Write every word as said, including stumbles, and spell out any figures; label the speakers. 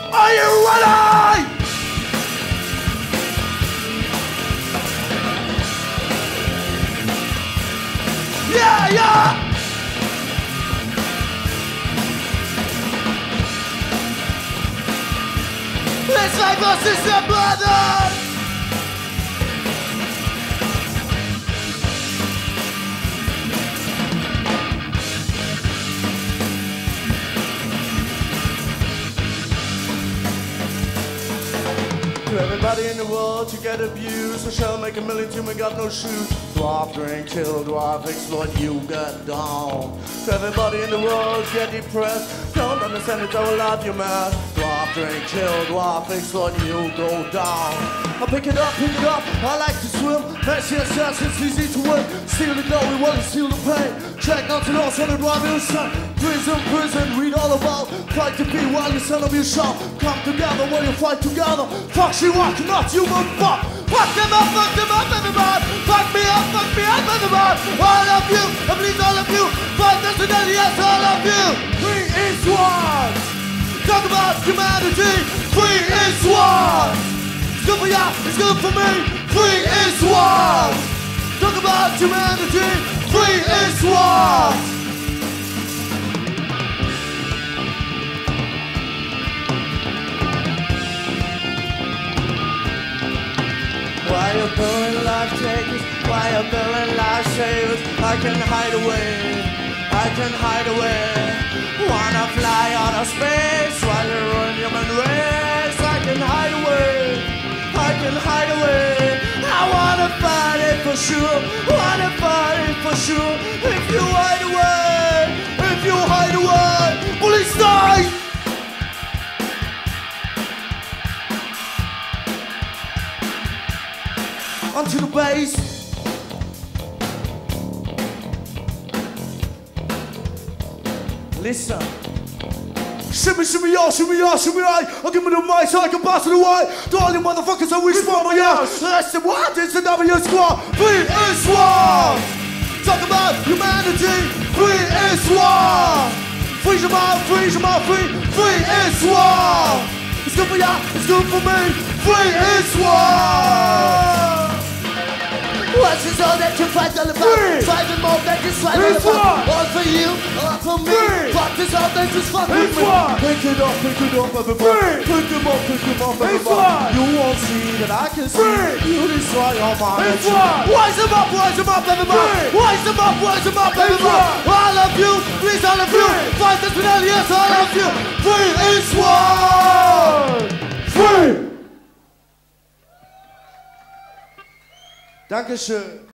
Speaker 1: Are you ready? Yeah, yeah! It's like our sister brothers! To everybody in the world to get abused, I shall make a million to me got no shoes. Dwarf, drink, kill, dwarf, exploit, you get down. To everybody in the world to get depressed, don't understand it, I will love you, man. Dwarf, drink, kill, dwarf, exploit, you go down. I pick it up, pick it up, I like to swim. That's your chance, it's easy to win. Steal the glory, while you steal the pain. Check out to those on the driving side. Prison, prison, read all about. Fight to be while you son of your shout. Come together when you fight together. Fuck she rock, not human fuck. Fuck them up, fuck them up, everybody. Fuck me up, fuck me up, everybody. All of you, I please all of you. Fight us together, yes, all of you. Free is one. Talk about humanity. Free is one. It's good for ya, it's good for me. Free is one. Talk about humanity. Free is one. Why you building life takers? Why you building life savers? I can hide away, I can hide away. Wanna fly out of space while you ruin human race? I can hide away, I can hide away. I wanna fight it for sure, wanna fight it for sure. If you hide away, if you hide away, police die! Onto the bass. Listen. Shimmy, shimmy, y'all, shimmy, y'all, shimmy, right. I'll give me the mic so I can pass it away. To all you motherfuckers, I wish for my ass. That's the what? It's the W squad. Free is one. Talk about humanity. Free is one. Free your mouth, free your mouth, free. Free is one. It's good for ya, it's good for me. Free is one. What's this all that you fight all about? Free. Fight and more than just fight all about. All for you, all for me. Free. Fuck this all that just fuck with me. Pick it up, pick it up, everybody. Pick them up, pick them up, everybody. You won't see that I can see. Free. You destroy your mind. Rise them up, rise them up, everybody. Rise them up, rise them up, everybody. All of you, please all of you. Fight this with yes, all of you. Free is one. Free. Dankeschön.